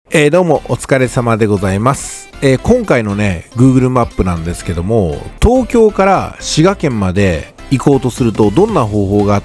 どうもお疲れ様でございます。今回のね、Google マップなんですけども、東京から滋賀県まで行こうとするとどんな方法があって、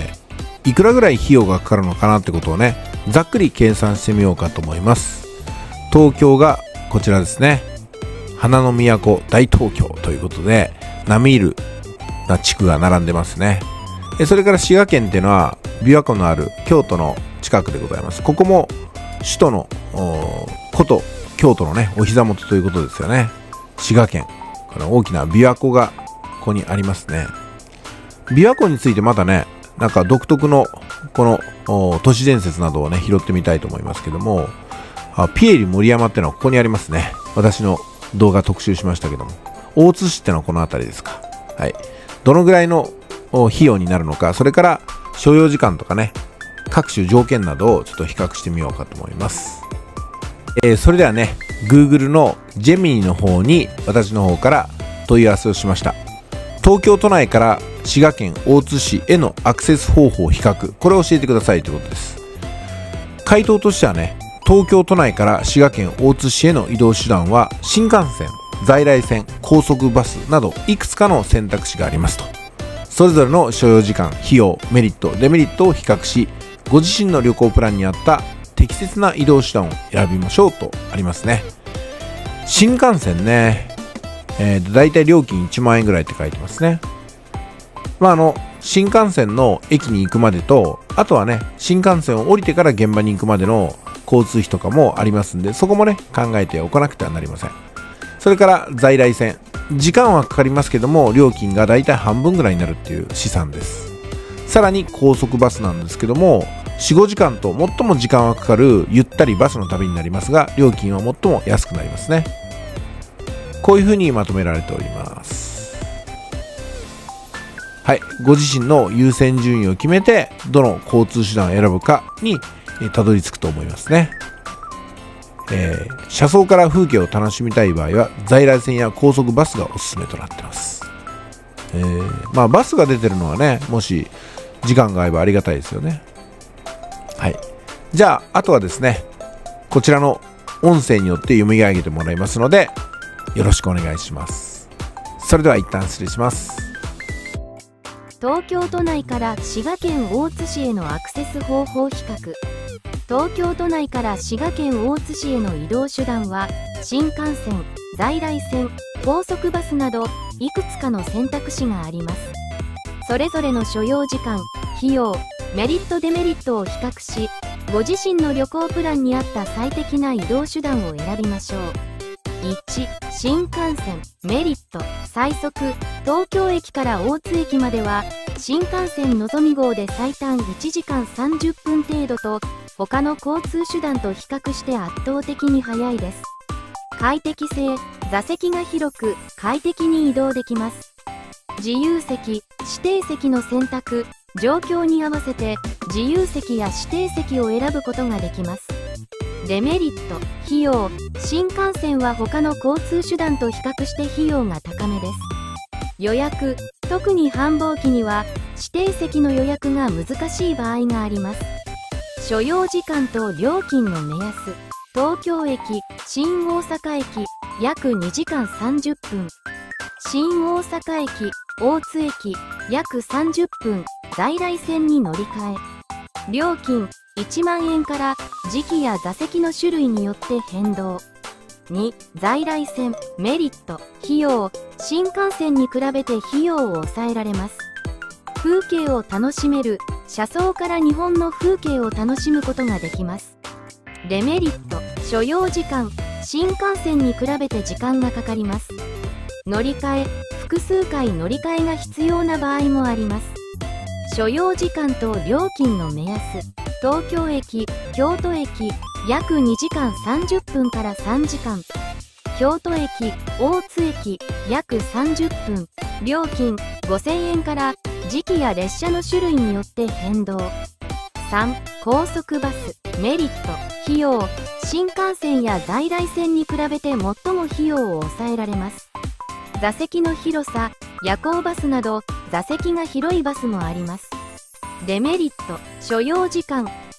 いくらぐらい費用がかかるのかなってことをね、ざっくり計算してみようかと思います。東京がこちらですね。花の都大東京ということで、並みいるな地区が並んでますね。それから滋賀県っていうのは、琵琶湖のある京都の近くでございます。ここも首都の古都京都のねお膝元ということですよね。滋賀県、この大きな琵琶湖がここにありますね。琵琶湖についてまたね、なんか独特のこの都市伝説などをね拾ってみたいと思いますけども、ピエリ森山ってのはここにありますね。私の動画特集しましたけども、大津市ってのはこの辺りですか。はい。どのぐらいの費用になるのか、それから所要時間とかね、各種条件などをちょっと比較してみようかと思います。それではね、Google のジェミニの方に私の方から問い合わせをしました。東京都内から滋賀県大津市へのアクセス方法比較、これを教えてくださいということです。回答としてはね、東京都内から滋賀県大津市への移動手段は新幹線、在来線、高速バスなどいくつかの選択肢がありますと。それぞれの所要時間、費用、メリット、デメリットを比較し、ご自身の旅行プランに合った適切な移動手段を選びましょうとありますね。新幹線ね、だいたい料金1万円ぐらいって書いてますね。新幹線の駅に行くまでと、あとはね、新幹線を降りてから現場に行くまでの交通費とかもありますんで、そこもね、考えておかなくてはなりません。それから在来線。時間はかかりますけども、料金がだいたい半分ぐらいになるっていう試算です。さらに高速バスなんですけども、4、5時間と最も時間はかかるゆったりバスの旅になりますが、料金は最も安くなりますね。こういうふうにまとめられております。はい。ご自身の優先順位を決めて、どの交通手段を選ぶかにたどり着くと思いますね。車窓から風景を楽しみたい場合は、在来線や高速バスがおすすめとなっています。バスが出てるのはね、もし時間が合えばありがたいですよね。はい。じゃあ、あとはですね、こちらの音声によって読み上げてもらいますので、よろしくお願いします。それでは一旦失礼します。 東京都内から滋賀県大津市へのアクセス方法比較。東京都内から滋賀県大津市への移動手段は、新幹線、在来線、高速バスなど、いくつかの選択肢があります。それぞれの所要時間、費用、メリットデメリットを比較し、ご自身の旅行プランに合った最適な移動手段を選びましょう。1、新幹線、メリット、最速、東京駅から大津駅までは、新幹線のぞみ号で最短1時間30分程度と、他の交通手段と比較して圧倒的に速いです。快適性、座席が広く快適に移動できます。自由席、指定席の選択、状況に合わせて自由席や指定席を選ぶことができます。デメリット、費用、新幹線は他の交通手段と比較して費用が高めです。予約、特に繁忙期には指定席の予約が難しい場合があります。所要時間と料金の目安、東京駅、新大阪駅、約2時間30分。新大阪駅、大津駅、約30分、在来線に乗り換え。料金、1万円から時期や座席の種類によって変動。2、在来線、メリット、費用、新幹線に比べて費用を抑えられます。風景を楽しめる、車窓から日本の風景を楽しむことができます。デメリット、所要時間、新幹線に比べて時間がかかります。乗り換え、複数回乗り換えが必要な場合もあります。所要時間と料金の目安、東京駅、京都駅、約2時間30分から3時間。京都駅、大津駅、約30分。料金、5000円から時期や列車の種類によって変動。3、高速バス、メリット、費用、新幹線や在来線に比べて最も費用を抑えられます。座席の広さ、夜行バスなど座席が広いバスもあります。デメリット、所要時間、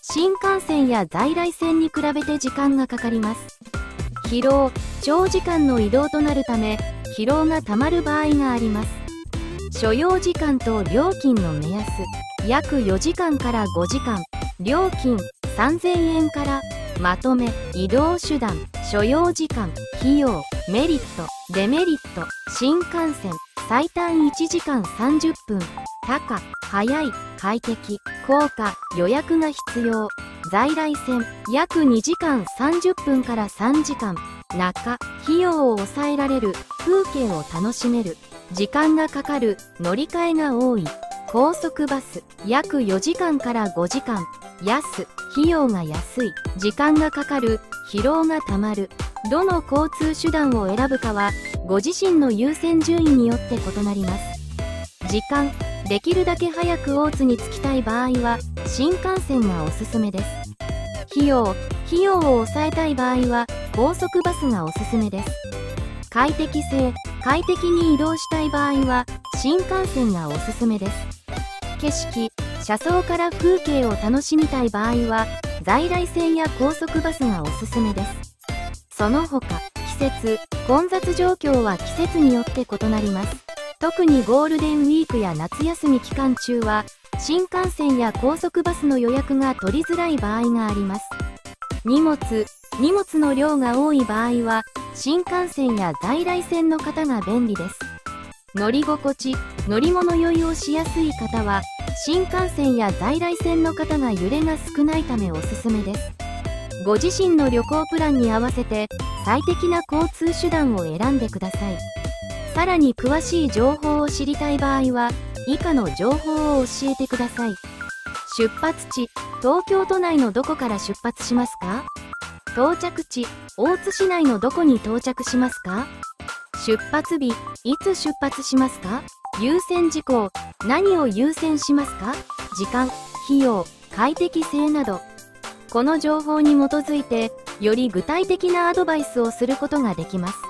新幹線や在来線に比べて時間がかかります。疲労、長時間の移動となるため、疲労がたまる場合があります。所要時間と料金の目安、約4時間から5時間、料金3000円から、まとめ、移動手段、所要時間、費用、メリット、デメリット、新幹線、最短1時間30分、高、早い、快適、高価、予約が必要、在来線、約2時間30分から3時間、中、費用を抑えられる、風景を楽しめる、時間がかかる、乗り換えが多い、高速バス、約4時間から5時間、安、費用が安い、時間がかかる、疲労がたまる。どの交通手段を選ぶかは、ご自身の優先順位によって異なります。時間、できるだけ早く大津に着きたい場合は、新幹線がおすすめです。費用を抑えたい場合は、高速バスがおすすめです。快適性、快適に移動したい場合は、新幹線がおすすめです。景色、車窓から風景を楽しみたい場合は、在来線や高速バスがおすすめです。その他、季節、混雑状況は季節によって異なります。特にゴールデンウィークや夏休み期間中は、新幹線や高速バスの予約が取りづらい場合があります。荷物の量が多い場合は、新幹線や在来線の方が便利です。乗り心地、乗り物酔いをしやすい方は、新幹線や在来線の方が揺れが少ないためおすすめです。ご自身の旅行プランに合わせて最適な交通手段を選んでください。さらに詳しい情報を知りたい場合は、以下の情報を教えてください。出発地、東京都内のどこから出発しますか？到着地、大津市内のどこに到着しますか？出発日、いつ出発しますか？優先事項、何を優先しますか？時間、費用、快適性など。この情報に基づいて、より具体的なアドバイスをすることができます。